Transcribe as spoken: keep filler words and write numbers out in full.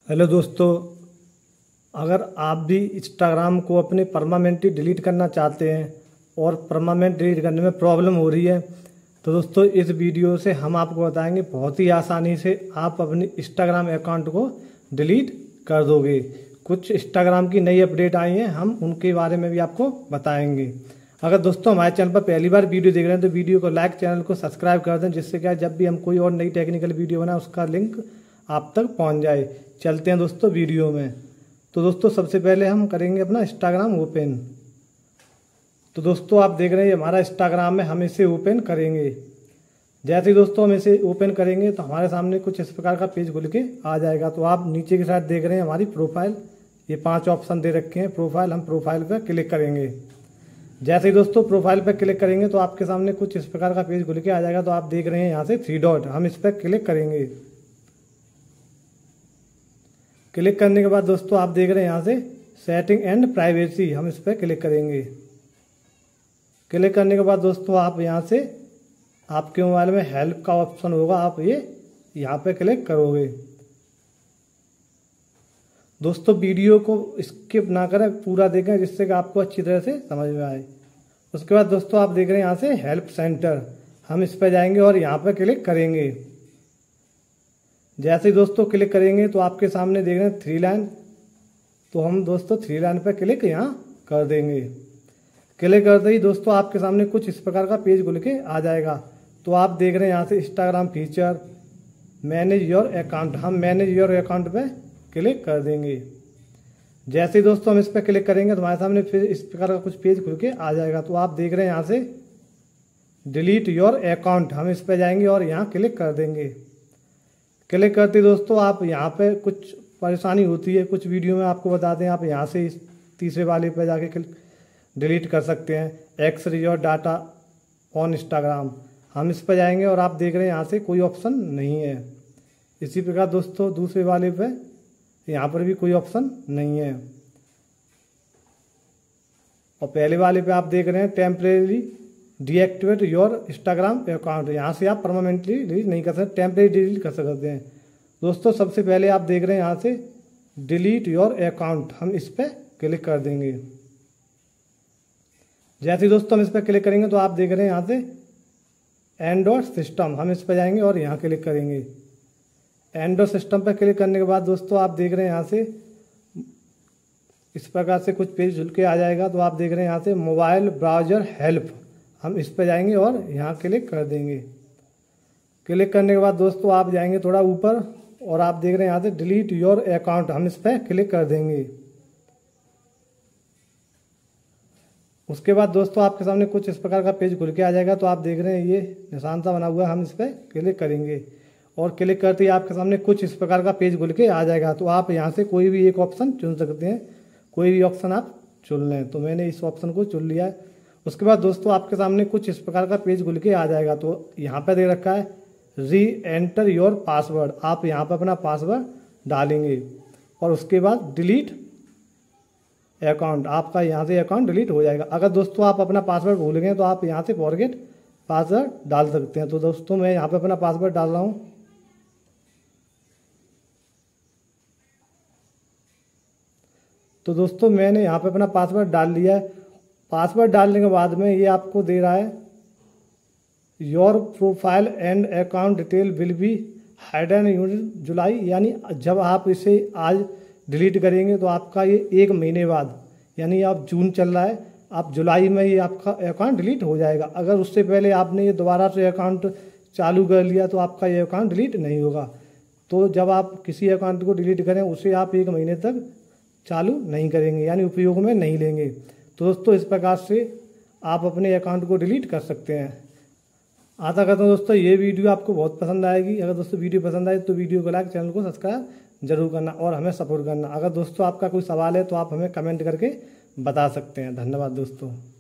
Hello दोस्तों, अगर आप भी इंस्टाग्राम को अपने परमानेंटली डिलीट करना चाहते हैं और परमानेंट डिलीट करने में प्रॉब्लम हो रही है तो दोस्तों इस वीडियो से हम आपको बताएंगे बहुत ही आसानी से आप अपने इंस्टाग्राम अकाउंट को डिलीट कर दोगे। कुछ इंस्टाग्राम की नई अपडेट आई हैं, हम उनके बारे में भी आपको बताएंगे। अगर दोस्तों हमारे चैनल पर पहली बार वीडियो देख रहे हैं तो वीडियो को लाइक, चैनल को सब्सक्राइब कर दें, जिससे क्या जब भी हम कोई और नई टेक्निकल वीडियो बनाए उसका लिंक आप तक पहुंच जाए। चलते हैं दोस्तों वीडियो में। तो दोस्तों सबसे पहले हम करेंगे अपना इंस्टाग्राम ओपन। तो दोस्तों आप देख रहे हैं हमारा इंस्टाग्राम है, हम इसे ओपन करेंगे। जैसे ही दोस्तों हम इसे ओपन करेंगे तो हमारे सामने कुछ इस प्रकार का पेज खुल के आ जाएगा। तो आप नीचे की साइड देख रहे हैं हमारी प्रोफाइल, ये पांच ऑप्शन दे रखे हैं प्रोफाइल। हम प्रोफाइल पर क्लिक करेंगे। जैसे ही दोस्तों प्रोफाइल पर क्लिक करेंगे तो आपके सामने कुछ इस प्रकार का पेज खुल के आ जाएगा। तो आप देख रहे हैं यहाँ से थ्री डॉट, हम इस पर क्लिक करेंगे। क्लिक करने के बाद दोस्तों आप देख रहे हैं यहाँ से सेटिंग एंड प्राइवेसी, हम इस पर क्लिक करेंगे। क्लिक करने के बाद दोस्तों आप यहाँ से आपके मोबाइल में हेल्प का ऑप्शन होगा, आप ये यहाँ पे क्लिक करोगे। दोस्तों वीडियो को स्किप ना करें, पूरा देखें जिससे कि आपको अच्छी तरह से समझ में आए। उसके बाद दोस्तों आप देख रहे हैं यहाँ से हेल्प सेंटर, हम इस पर जाएंगे और यहाँ पर क्लिक करेंगे। जैसे ही दोस्तों क्लिक करेंगे तो आपके सामने देख रहे हैं थ्री लाइन, तो हम दोस्तों थ्री लाइन पर क्लिक यहाँ कर देंगे। क्लिक करते ही दोस्तों आपके सामने कुछ इस प्रकार का पेज खुल के आ जाएगा। तो आप देख रहे हैं यहाँ से Instagram feature, manage your account, हम मैनेज योर अकाउंट पे क्लिक कर देंगे। जैसे ही दोस्तों हम इस पर क्लिक करेंगे तो हमारे सामने फिर इस प्रकार का कुछ पेज खुल के आ जाएगा। तो आप देख रहे हैं यहाँ से डिलीट योर अकाउंट, हम इस पर जाएंगे और यहाँ क्लिक कर देंगे। क्लिक करते दोस्तों आप यहाँ पे कुछ परेशानी होती है, कुछ वीडियो में आपको बताते हैं। आप यहाँ से इस तीसरे वाले पे जाके डिलीट कर सकते हैं access your data on Instagram, हम इस पर जाएंगे और आप देख रहे हैं यहाँ से कोई ऑप्शन नहीं है। इसी प्रकार दोस्तों दूसरे वाले पे यहाँ पर भी कोई ऑप्शन नहीं है। और पहले वाले पे आप देख रहे हैं temporary deactivate your Instagram account, यहाँ से आप परमानेंटली डिलीट नहीं कर सकते, टेम्परेरी डिलीट कर सकते हैं। दोस्तों सबसे पहले आप देख रहे हैं यहाँ से डिलीट योर अकाउंट, हम इस पर क्लिक कर देंगे। जैसे ही दोस्तों हम इस पर क्लिक करेंगे तो आप देख रहे हैं यहाँ से एंड्रॉइड सिस्टम, हम इस पर जाएंगे और यहाँ क्लिक करेंगे। एंड्रॉइड सिस्टम पर क्लिक करने के बाद दोस्तों आप देख रहे हैं यहाँ से इस प्रकार से कुछ पेज खुल के आ जाएगा। तो आप देख रहे हैं यहाँ से मोबाइल ब्राउजर हेल्प, हम इस पर जाएंगे और यहाँ क्लिक कर देंगे। क्लिक करने के बाद दोस्तों आप जाएंगे थोड़ा ऊपर और आप देख रहे हैं यहाँ से डिलीट योर अकाउंट, हम इस पर क्लिक कर देंगे। उसके बाद दोस्तों आपके सामने कुछ इस प्रकार का पेज खुल के आ जाएगा। तो आप देख रहे हैं ये निशान सा बना हुआ है, हम इस पर क्लिक करेंगे और क्लिक करते ही आपके सामने कुछ इस प्रकार का पेज खुल के आ जाएगा। तो आप यहाँ से कोई भी एक ऑप्शन चुन सकते हैं, कोई भी ऑप्शन आप चुन लें। तो मैंने इस ऑप्शन को चुन लिया है। उसके बाद दोस्तों आपके सामने कुछ इस प्रकार का पेज खुल के आ जाएगा। तो यहाँ पर दे रखा है री एंटर योर पासवर्ड, आप यहाँ पर अपना पासवर्ड डालेंगे और उसके बाद डिलीट अकाउंट, आपका यहाँ से अकाउंट डिलीट हो जाएगा। अगर दोस्तों आप अपना पासवर्ड भूल गए तो आप यहाँ से फॉरगेट पासवर्ड डाल सकते हैं। तो दोस्तों मैं यहाँ पे अपना पासवर्ड डाल रहा हूँ। तो दोस्तों मैंने यहाँ पे अपना पासवर्ड डाल लिया है। पासवर्ड डालने के बाद में ये आपको दे रहा है your profile and account detail will be hidden in July, यानी जब आप इसे आज डिलीट करेंगे तो आपका ये एक महीने बाद, यानी आप जून चल रहा है, आप जुलाई में ये आपका अकाउंट डिलीट हो जाएगा। अगर उससे पहले आपने ये दोबारा से अकाउंट चालू कर लिया तो आपका ये अकाउंट डिलीट नहीं होगा। तो जब आप किसी अकाउंट को डिलीट करें उसे आप एक महीने तक चालू नहीं करेंगे, यानी उपयोग में नहीं लेंगे। तो दोस्तों इस प्रकार से आप अपने अकाउंट को डिलीट कर सकते हैं। आशा करता हूँ दोस्तों ये वीडियो आपको बहुत पसंद आएगी। अगर दोस्तों वीडियो पसंद आए तो वीडियो को लाइक, चैनल को सब्सक्राइब जरूर करना और हमें सपोर्ट करना। अगर दोस्तों आपका कोई सवाल है तो आप हमें कमेंट करके बता सकते हैं। धन्यवाद दोस्तों।